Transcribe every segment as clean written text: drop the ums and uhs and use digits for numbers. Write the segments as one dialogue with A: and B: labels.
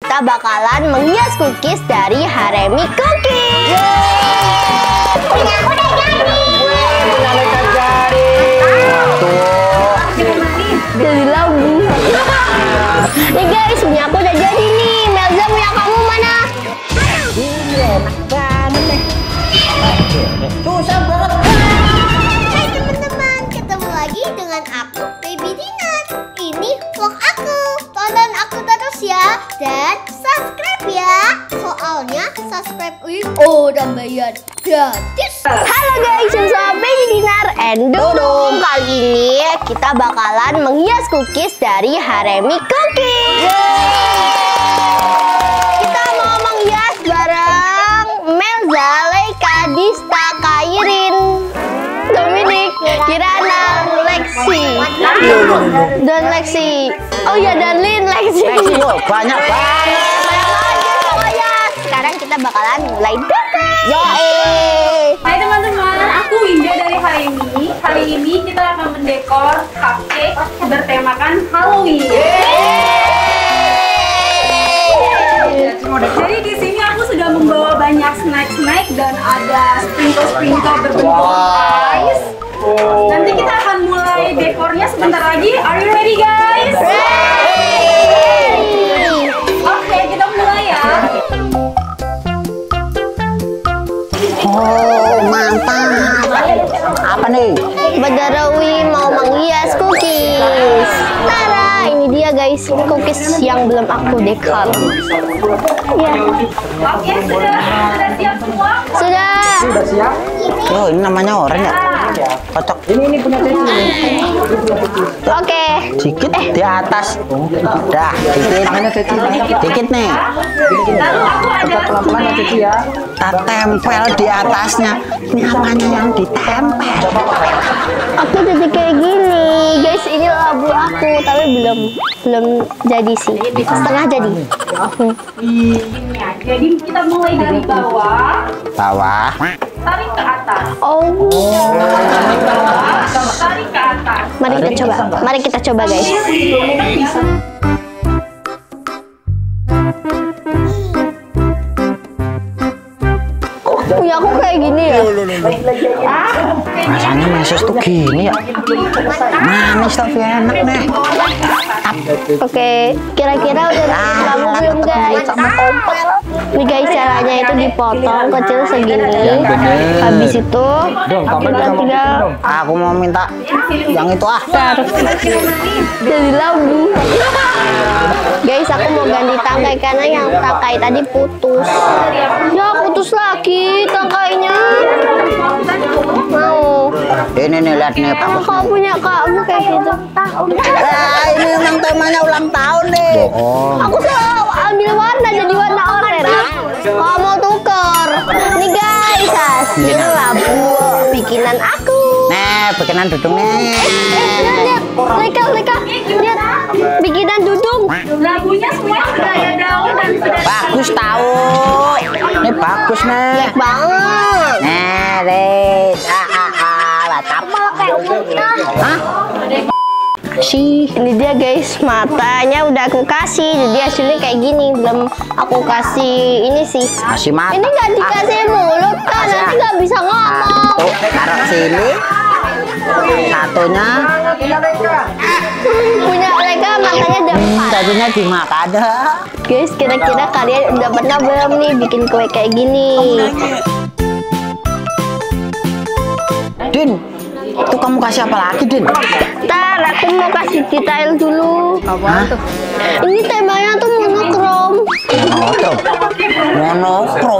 A: kita bakalan menghias cookies dari Haremi Cookies.
B: Punya aku udah jadi.
A: Jadi lambu. Nih guys, punya aku udah jadi nih. Melza, punya kamu mana?
B: Ini enak banget nih. Susah banget.
C: Hai teman-teman, ketemu lagi dengan aku, Baby Dinar. Ini vlog aku. Tonton aku terus ya dan subscribe ya. Soalnya subscribe udah bayar gratis.
A: Halo guys, saya Baby Dinar and Dudung. Kali ini kita bakalan menghias cookies dari Haremi Cookies. Kita mau menghias bareng Melza, Leika, Dista, Kairin, Dominic, Kirana, Lexi, dan Lexi. Oh ya, dan Lin, Lexi.
B: Banyak banget.
A: Pokoknya sekarang kita bakalan mulai dekor.
D: Hai teman-teman, aku Winda dari Haremi. Kali ini kita akan mendekor cupcake bertemakan Halloween. Jadi di sini aku sudah membawa banyak snack dan ada sprinkle berbentuk ice. Nanti kita akan mulai dekornya sebentar lagi. Are you ready guys? Oke, kita mulai ya.
B: Oh, mantap. Apa nih?
A: Badarawi mau menghias cookies. Tara, ini dia guys, cookies yang belum aku dekor. Ya,
D: Oke, sudah siap semua?
A: sudah.
B: Sudah siap? Oh, ini namanya oranye ya? Cocok. Ini punya Ceci.
A: Oke.
B: Dikit di atas. Dah, dikit. Dikit nih.
D: Lalu aku ada
B: Pelan-pelan ya Ceci ya. Kita tempel di atasnya. Ini apanya yang ditempel?
A: Aku jadi kayak gini, guys. Ini labu aku, tapi belum jadi sih. Setengah jadi.
D: ini ya. Jadi kita mulai dari bawah,
B: Bawah.
D: tarik ke atas.
A: Oh,
D: Dari bawah, tarik ke atas.
A: mari kita coba. Mari kita coba, guys. Punya aku kayak gini ya.
B: Rasanya meses tuh gini ya. Manis tapi enak nih.
A: Oke, kira-kira udah kamu belum guys? Nih guys, caranya itu dipotong kecil segini. Habis itu kita tinggal
B: Aku mau minta yang itu ah.
A: taruh jadi lambu. Guys, aku mau ganti tangkai karena yang tangkai tadi putus. Ya, putus lagi tangkainya. Mau.
B: Ini nih lihat nih
A: Kalau
B: bagus.
A: kamu punya kamu kayak gitu.
B: Ini memang temanya ulang tahun nih. Oh.
A: Aku selalu ambil warna jadi warna oranye. Kalau mau tuker, nih guys, hasil labu bikinan aku.
B: Nih, bikinan Dudung nih.
A: Lihat, Leka, lihat, bikinan Dudung.
D: Labunya semua sudah ada daun dan sudah
B: Bagus tahu. Ini bagus nih.
A: Jelek banget.
B: Nih, deh. Mantap. Hah?
A: Sih, ini dia guys, matanya udah aku kasih, jadi hasilnya kayak gini. Belum aku kasih ini sih.
B: Masih mata.
A: Ini nggak dikasih mulut kan, nanti nggak bisa ngomong.
B: Tuh, taruh sini. Satunya.
A: Punya Leka matanya udah empat.
B: Satunya dimakan.
A: Guys, kira-kira kalian udah pernah belum nih bikin kue kayak gini?
B: Din, itu kamu kasih apa lagi, Din?
A: Ntar aku mau kasih detail dulu.
B: Apa tuh?
A: Ini temanya tuh monokrom.
B: Monokrom.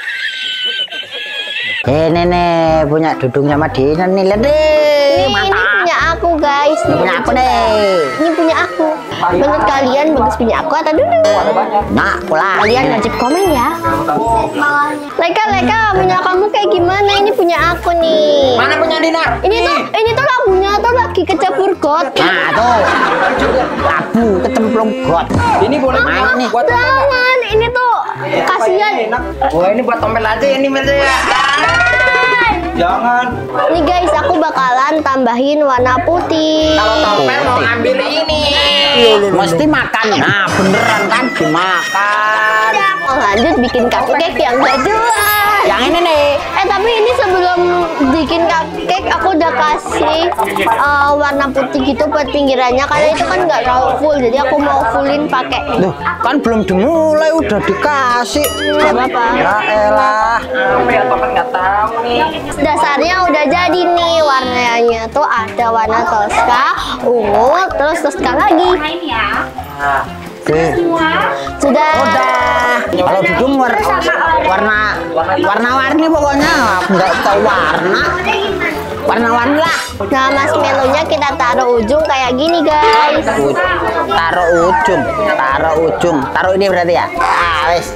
B: Ini nih punya Dudung sama Dina nih, lihat deh.
A: Ini punya aku guys.
B: Ini punya aku deh.
A: Ini punya aku. Menurut kalian bagus punya aku atau dulu?
B: Nah, pulang.
A: Kalian wajib komen ya. Leka, punya kamu kayak gimana? Ini punya aku nih.
B: Mana punya Dina?
A: Ini tuh labunya tuh lagi kecebur got.
B: Nah, tuh. Labu kecemplung got. Ini boleh main nih.
A: Jangan, ini tuh kasihan.
B: Oh, ini buat tompel aja ini Melza ya.
E: Jangan.
A: Nih guys, aku bakalan tambahin warna putih.
E: Kalau Topel mau ambil ini.
B: Mesti makan. Nah, beneran kan dimakan.
A: Lanjut bikin cupcake yang kedua.
B: Yang ini nih.
A: Tapi ini sebelum bikin cupcake aku udah kasih warna putih gitu buat pinggirannya karena itu kan nggak terlalu full, jadi aku mau fullin pakai.
B: Duh, kan belum dimulai udah dikasih.
A: Gak apa-apa.
B: Ya elah.
E: Apa ya Topel nggak tahu nih.
A: Dasarnya udah jadi nih, warnanya tuh ada warna toska, ungu, terus toska lagi.
D: Main ya.
B: Oke.
A: Sudah.
B: Udah. Kalau Dudung warna-warni pokoknya. Aku nggak tahu warna. Warna-warni lah.
A: Nah, marshmallow-nya kita taruh ujung kayak gini guys.
B: Taruh ujung. Taruh ini berarti ya. Ah, wes.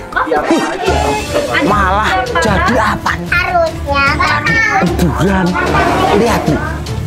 B: Malah jadi apa nih?
C: Harusnya
B: Hiburan. Lihat nih.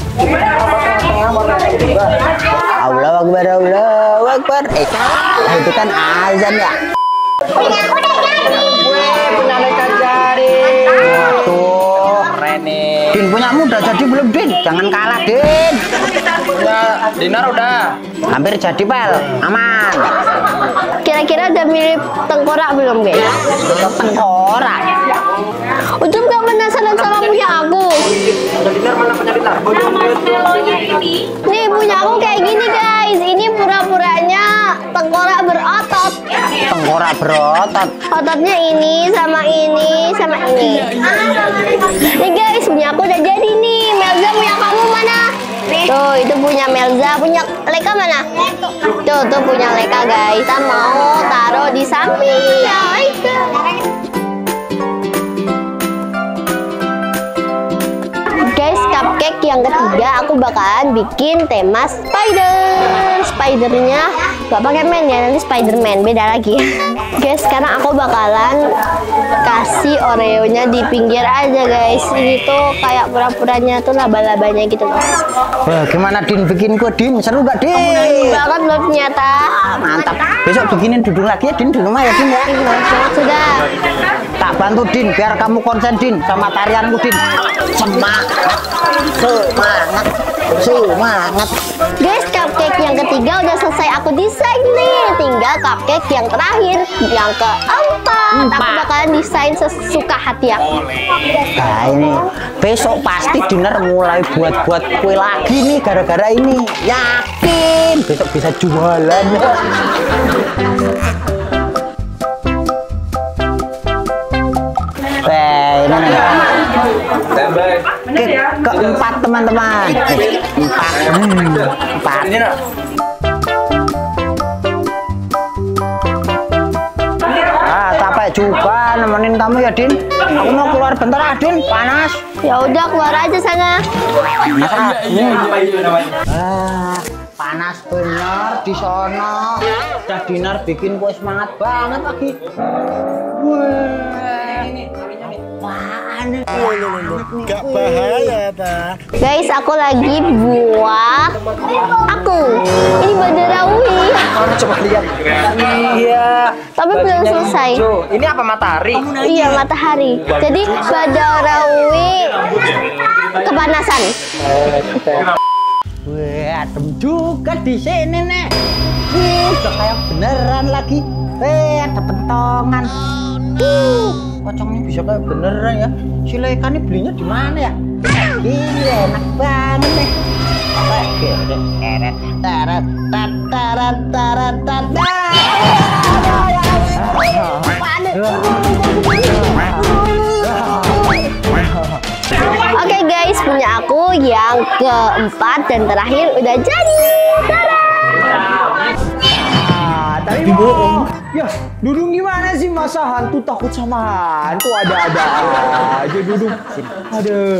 B: Allahu Akbar, Allahu Akbar. Itu kan azan ya.
C: punya aku udah jadi.
E: Punya mereka jadi.
B: Tuh.
E: Keren nih.
B: Din, punyamu udah jadi belum, Din? Jangan kalah, Din.
E: Punya Dinar udah.
B: Hampir jadi, Pel. Aman.
A: Kira-kira udah mirip tengkorak belum guys?
B: Tengkorak.
A: Ujung gak penasaran sama punya aku?
E: Dinar mana punya Dinar?
D: Nah, marshmallow-nya ini
A: Nih punya aku kayak gini guys. Ini pura-puranya tengkorak berotot.
B: Tengkorak berotot.
A: Ototnya ini sama ini sama ini. Nih guys, punya aku udah jadi nih. Melza punya kamu mana? Tuh, itu punya Melza. Punya Leka mana? Tuh punya Leka guys. Kita mau taruh di samping. Ya, Leka. Guys, cupcake yang ketiga aku bakalan bikin tema Spidernya gak pakai man ya, nanti Spiderman beda lagi. Guys, sekarang aku bakalan kasih Oreo-nya di pinggir aja guys. Ini tuh kayak pura-puranya tuh laba-labanya gitu loh.
B: Wah, gimana Din bikinku, Din? Seru gak, Din?
A: Banget loh ternyata.
B: Mantap. Besok bikinin Dudung lagi ya, Din, di rumah ya, Din ya.
A: Sudah.
B: Tak bantu, Din, biar kamu konsen, Din, sama tarianku, Din. Semangat.
A: Guys, cupcake yang ketiga udah selesai aku desain nih. Tinggal cupcake yang terakhir, yang keempat. Aku bakalan desain sesuka hati aku.
B: Nah, ini besok pasti Dinar mulai buat kue lagi nih gara-gara ini. Yakin besok bisa jualan. Ini nih. Keempat teman-teman. Empat. Capek juga nemenin kamu ya, Din. Aku mau keluar bentar ah, Din. Panas.
A: Ya udah keluar aja sana.
B: Panas bener di sono. Udah Dinar bikin kue semangat banget lagi.
F: Gak bahaya ta.
A: Guys, aku lagi buat ini badarawi.
E: Coba lihat. Iya.
A: Tapi belum selesai.
E: Ini apa matahari?
A: Iya, matahari. Jadi badarawi kepanasan.
B: Wah, adem juga di sini nih. Udah kayak beneran lagi. Ada pentongan. Pocongnya bisa kayak beneran ya. Si Leka nih belinya di mana ya? Gila, enak banget nih.
A: Oke guys, punya aku yang keempat dan terakhir udah jadi.
F: Tapi bohong. Ya, Dudung gimana sih, masa hantu takut sama hantu? Ada-ada aja Dudung. Aduh.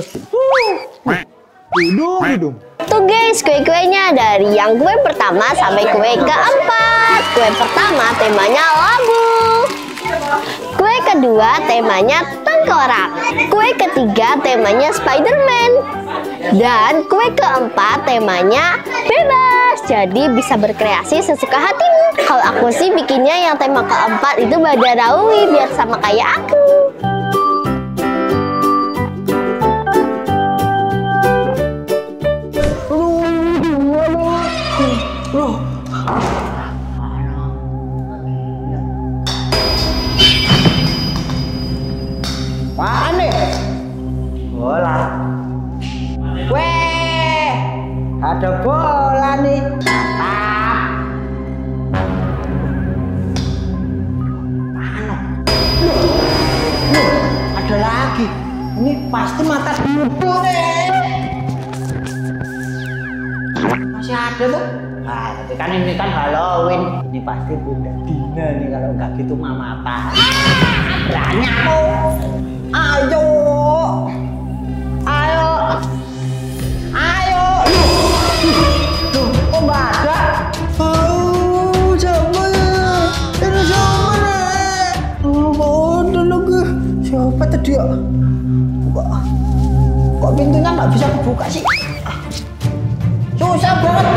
F: Dudung.
A: Tuh guys, kue-kuenya dari yang kue pertama sampai kue keempat. Kue pertama temanya labu. Kue kedua temanya tengkorak. Kue ketiga temanya Spiderman. Dan kue keempat temanya bebas. Jadi bisa berkreasi sesuka hatimu. Kalau aku sih bikinnya yang tema keempat itu badarawi biar sama kayak aku.
B: ada bola nih. Mantap. Loh, ada lagi. Ini pasti mata duduk nih. Masih ada tuh. Nah, tapi kan ini kan Halloween. Ini pasti Bunda Dina nih kalau nggak gitu Mama Pak. Berani aku. Ayo. Ayo. Ayo. Loh, kok nggak ada? Oh, siapa ya? Ini siapa nih? Oh, lagi. Siapa tadi ya? Kok pintunya nggak bisa kebuka sih? Susah banget.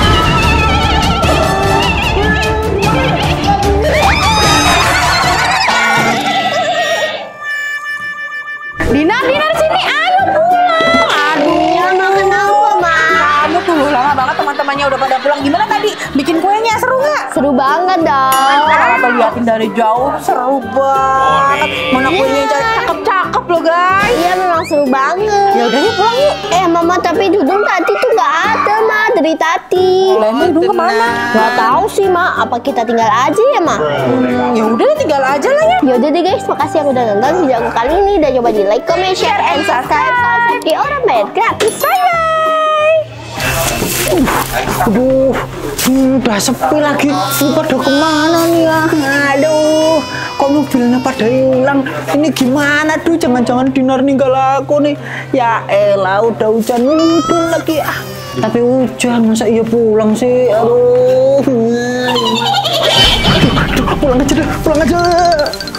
D: Dinar sini, ayo pulang. Aduh,
A: Ya, Ma, kenapa, Ma?
D: kamu tuh lama banget teman-temannya udah pada pulang. Gimana tadi? Bikin kuenya seru nggak?
A: Seru banget dong.
D: Kalau liatin dari jauh seru banget. Mana kuenya cakep-cakep loh guys.
A: Iya, memang seru banget.
D: Ya udah yuk pulang yuk.
A: Mama, tapi Dudung tadi tuh nggak ada, Ma, dari tadi.
D: Lainnya Dudung kemana?
A: Nggak tahu sih, Ma. Apa kita tinggal aja ya, Ma?
D: Ya udah tinggal aja lah ya.
A: Yaudah deh guys, makasih yang udah nonton video aku kali ini. Dan coba di like, comment, share, and subscribe. Di orang main gratis. Bye-bye.
B: Aduh, udah sepi lagi. Ini pada kemana nih ya? Aduh, kok mobilnya pada hilang? Ini gimana tuh? Jangan-jangan Dinar ninggal aku nih. Ya elah, udah hujan lagi. Tapi hujan, masa iya pulang sih? Aduh, pulang aja deh, pulang aja.